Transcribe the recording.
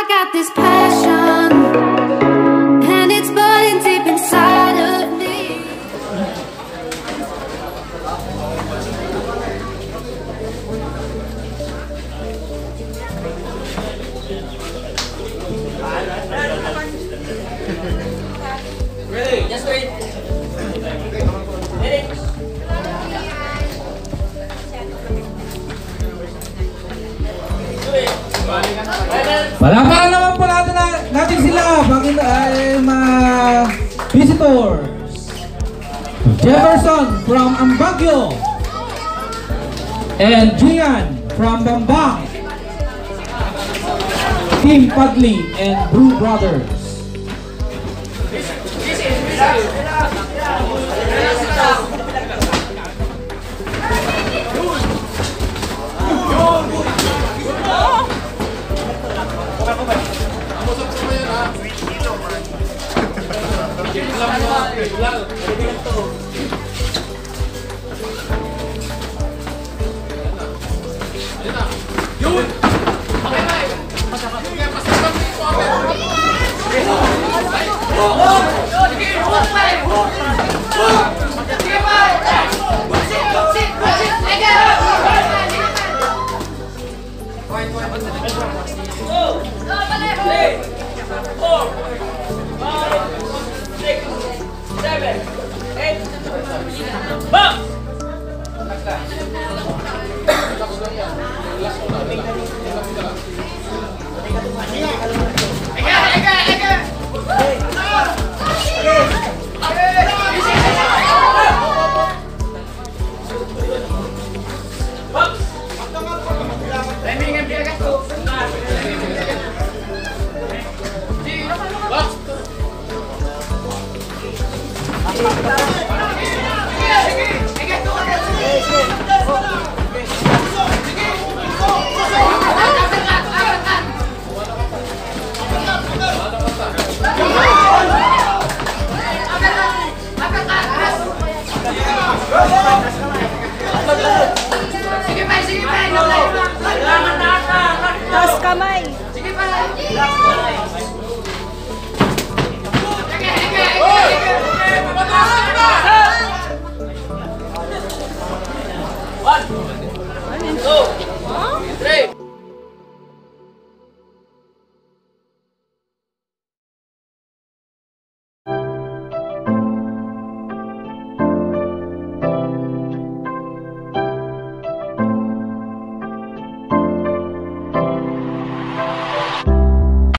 got this passion, and it's burning deep inside of me. Ready? Just wait. Ready? Palakpakan naman po natin sila. Bakit ay mga visitors. Jefferson from Ambagyo and JIAN from Bambang. Team Padli and Brew Brothers. Taas kamay. Sige pa. One, two.